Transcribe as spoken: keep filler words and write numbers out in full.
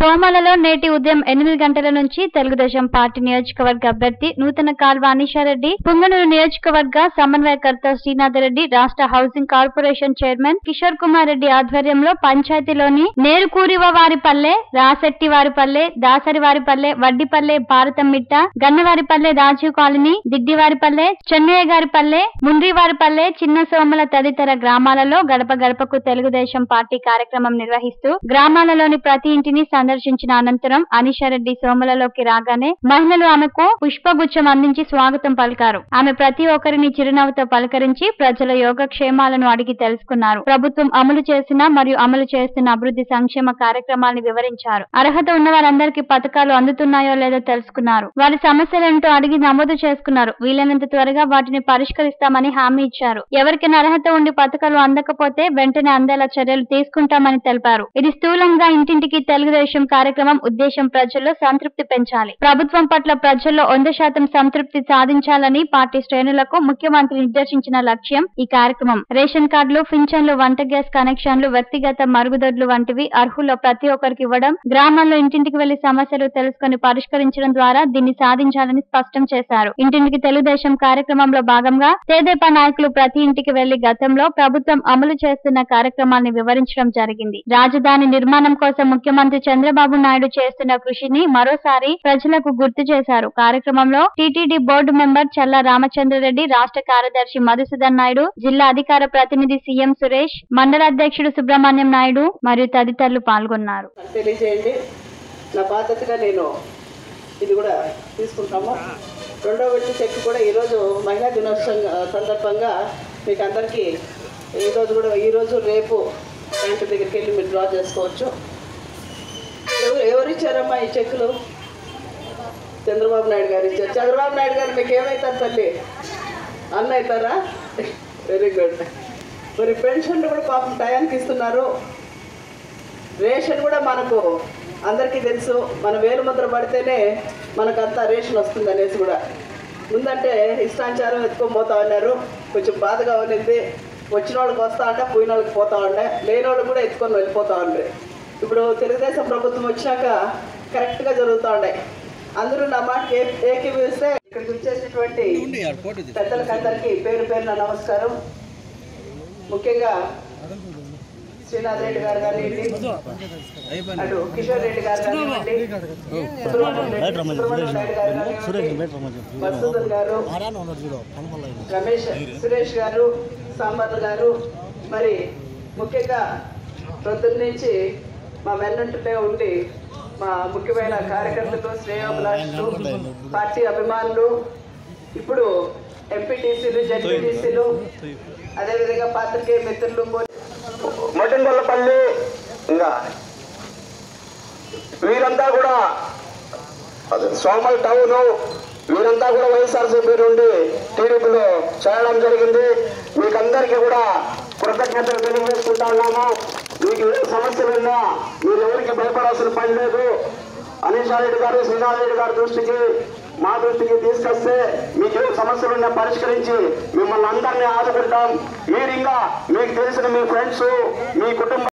సోమాలలో నేటి ఉదయం ఎనిమిది గంటల నుంచి తెలుగుదేశం పార్టీ నియోజకవర్గ అభ్యర్థి నూతన కాల్వ అనీషారెడ్డి, పుంగనూరు నియోజకవర్గ సమన్వయకర్త శ్రీనాథరెడ్డి, రాష్ట్ర housing corporation chairman Kishore Kumar Reddy ఆధ్వర్యంలో పంచాయతీలోని నేరుకూరివారిపల్లె, రాశెట్టివారిపల్లె, దాసరివారిపల్లె, వడ్డిపల్లె, భారతంమిట్ట, గన్నవారిపల్లె, రాజీవ్ కాలనీ, దిడ్డివారిపల్లె, చెన్నయ్యగారిపల్లె, ముండ్రివారిపల్లె, చిన్న సోమల తదితర గ్రామాలలో గడప గడపకు తెలుగుదేశం పార్టీ కార్యక్రమం నిర్వహిస్తూ గ్రామాలలోని ప్రతి ఇంటిని సందర్శించిన అనంతరం అనీషారెడ్డి సోమలలోకి రాగానే మహిళలు ఆమెకు పుష్పగుచ్చం అందించి స్వాగతం పలికారు. ఆమె ప్రతి ఒక్కరిని చిరునవ్వుతో పలకరించి ప్రజల యోగక్షేమాలను అడిగి తెలుసుకున్నారు. ప్రభుత్వం అమలు చేసిన మరియు అమలు చేస్తున్న అభివృద్ధి సంక్షేమ కార్యక్రమాలను వివరించారు. అర్హత ఉన్న వారందరికీ పథకాలు అందుతున్నాయో లేదో తెలుసుకున్నారు. వారి సమస్యలేంటో అడిగి నమోదు చేసుకున్నారు. వీలైనంత త్వరగా వాటిని పరిష్కరిస్తామని హామీ ఇచ్చారు. ఎవరికైనా అర్హత ఉండి పథకాలు అందకపోతే వెంటనే అందేలా చర్యలు తీసుకుంటామని తెలిపారు. ఇది స్థూలంగా ఇంటింటికి తెలుగుదేశం కార్యక్రమం ఉద్దేశం ప్రజల్లో సంతృప్తి పెంచాలి. ప్రభుత్వం పట్ల ప్రజల్లో వంద శాతం సంతృప్తి సాధించాలని పార్టీ శ్రేణులకు ముఖ్యమంత్రి నిర్దేశించిన లక్ష్యం ఈ కార్యక్రమం. రేషన్ కార్డులు, పింఛన్లు, వంట గ్యాస్ కనెక్షన్లు, వ్యక్తిగత మరుగుదొడ్లు వంటివి అర్హుల్లో ప్రతి ఒక్కరికి ఇవ్వడం, గ్రామాల్లో ఇంటింటికి వెళ్లి సమస్యలు తెలుసుకుని పరిష్కరించడం ద్వారా దీన్ని సాధించాలని స్పష్టం చేశారు. ఇంటింటికి తెలుగుదేశం కార్యక్రమంలో భాగంగా తెదేపా నాయకులు ప్రతి ఇంటికి వెళ్లి గతంలో ప్రభుత్వం అమలు చేస్తున్న కార్యక్రమాన్ని వివరించడం జరిగింది. రాజధాని నిర్మాణం కోసం ముఖ్యమంత్రి చంద్రబాబు నాయుడు చేస్తున్న కృషిని మరోసారి ప్రజలకు గుర్తు చేశారు. కార్యక్రమంలో TTD board member Challa Ramachandra Reddy, రాష్ట్ర కార్యదర్శి మధుసూదన్ నాయుడు, జిల్లా అధికార ప్రతినిధి సీఎం సురేష్, మండల అధ్యక్షుడు సుబ్రహ్మణ్యం నాయుడు మరియు తదితరులు పాల్గొన్నారు. తెలియజేయండి. నా బాధ్యతగా నేను ఇది కూడా తీసుకుంటాము. రెండో విడత చెక్ కూడా ఈరోజు మహిళా దినోత్సవం సందర్భంగా మీకు అందరికీ ఈరోజు కూడా ఈరోజు రేపు బ్యాంకు దగ్గరికి వెళ్ళి మీరు డ్రా చేసుకోవచ్చు. ఎవరు ఎవరు ఇచ్చారమ్మా ఈ చెక్కులు? చంద్రబాబు నాయుడు గారు ఇచ్చారు. చంద్రబాబు నాయుడు గారు మీకు ఏమవుతారు తల్లి? అన్న అవుతారా? Very good. మరి పెన్షన్లు కూడా పాపం టయానికి ఇస్తున్నారు. రేషన్ కూడా మనకు అందరికీ తెలుసు, మన వేలు ముద్ర పడితేనే మనకంతా రేషన్ వస్తుంది అనేసి కూడా ముందంటే ఇష్టానుసారం ఎత్తుకొని పోతా ఉన్నారు. కొంచెం బాధగా ఉన్నింది. వచ్చిన వాళ్ళకి వస్తా ఉంటే పోయిన వాళ్ళకి పోతా ఉండే, లేని వాళ్ళు కూడా ఎత్తుకొని వెళ్ళిపోతా ఉండే. ఇప్పుడు తెలుగుదేశం ప్రభుత్వం వచ్చినాక కరెక్ట్గా జరుగుతూ ఉన్నాయి. అందరూ నా మాటకి ఏ ఏకీభవిస్తే ఇక్కడికి వచ్చేసినటువంటి పెద్దలకి అందరికీ పేరు పేరున నమస్కారం. ముఖ్యంగా శ్రీనాథ్ రెడ్డి గారు కానివ్వండి, అటు కిషోర్ రెడ్డి గారు కానివ్వండి, మధుసూదన్ గారు, రమేష్, సురేష్ గారు, సాంబర్ల గారు, మరి ముఖ్యంగా ప్రొద్దున్న నుంచి మా వెన్నంటే ఉండి మా ముఖ్యమైన కార్యకర్తలు, శ్రేయోభిలాషులు, పార్టీ అభిమానులు, ఇప్పుడు ఎంపీటీసీలు, జడ్పీటీసీలు, అదేవిధంగా పాత్రికేయ మిత్రులు, మటన్గొల్లపల్లి, ఇంకా వీరంతా కూడా సోమల్ టౌన్, వీరంతా కూడా వైఎస్ఆర్సీపీ నుండి టీడీపీలో చేరడం జరిగింది. మీకందరికీ కూడా కృతజ్ఞతలు తెలియజేసుకుంటా ఉన్నాము. మీకు ఏ సమస్యలు ఉన్నా మీరు ఎవరికి భయపడాల్సిన పని లేదు. అనీషారెడ్డి గారు, శ్రీనాథరెడ్డి గారి దృష్టికి, మా దృష్టికి తీసుకొస్తే మీకు ఏ సమస్యలున్నా పరిష్కరించి మిమ్మల్ని అందరినీ ఆదుకుంటాం. మీరు ఇంకా మీకు తెలిసిన మీ ఫ్రెండ్స్, మీ కుటుంబ